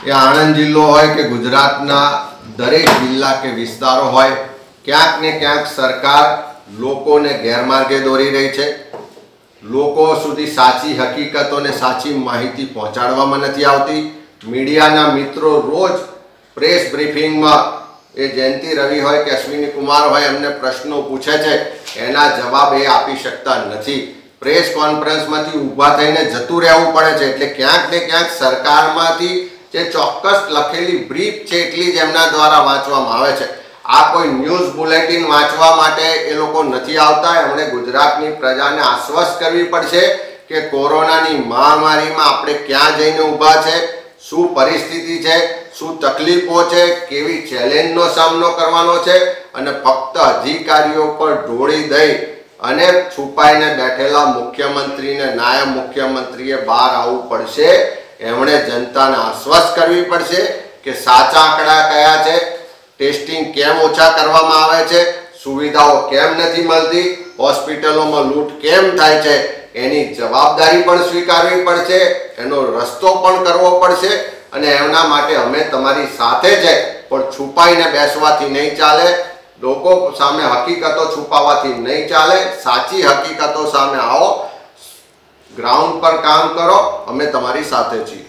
એ આણંદ જિલ્લો હોય કે ગુજરાતના દરેક જિલ્લા કે વિસ્તારો હોય, ક્યાંક ને ક્યાંક સરકાર લોકોને ગેરમાર્ગે દોરી રહી છે। લોકો સુધી સાચી હકીકતોને સાચી માહિતી પહોંચાડવામાં નથી આવતી। મીડિયાના મિત્રો રોજ પ્રેસ બ્રીફિંગમાં એ જયંતિ રવિ હોય કે અશ્વિની કુમાર હોય એમને પ્રશ્નો પૂછે છે, એના જવાબ એ આપી શકતા નથી। પ્રેસ કોન્ફરન્સમાંથી ઊભા થઈને જતું રહેવું પડે છે। એટલે ક્યાંક ને ક્યાંક સરકારમાંથી જે ચોક્કસ લખેલી બ્રીફ છે એટલી જ એમના દ્વારા વાંચવામાં આવે છે। આ કોઈ ન્યૂઝ બુલેટિન વાંચવા માટે એ લોકો નથી આવતા। એમણે ગુજરાતની પ્રજાને આશ્વસ્ત કરવી પડશે કે કોરોનાની મહામારીમાં આપણે ક્યાં જઈને ઊભા છે, શું પરિસ્થિતિ છે, શું તકલીફો છે, કેવી ચેલેન્જનો સામનો કરવાનો છે, અને ફક્ત અધિકારીઓ પર ઢોળી દઈ અને છુપાઈને બેઠેલા મુખ્યમંત્રીને નાયબ મુખ્યમંત્રીએ બહાર આવવું પડશે। એમણે જનતાને આશ્વસ્ત કરવી પડશે કે સાચા આંકડા કયા છે, ટેસ્ટિંગ કેમ ઓછા કરવામાં આવે છે, સુવિધાઓ કેમ નથી મળતી, હોસ્પિટલોમાં લૂંટ કેમ થાય છે, એની જવાબદારી પણ સ્વીકારવી પડશે, એનો રસ્તો પણ કરવો પડશે। અને એમના માટે અમે તમારી સાથે છે, પણ છુપાઈને બેસવાથી નહીં ચાલે। લોકો સામે હકીકતો છુપાવવાથી નહીં ચાલે। સાચી હકીકતો સામે આવો, ગ્રાઉન્ડ પર કામ કરો, અમે તમારી સાથે છીએ।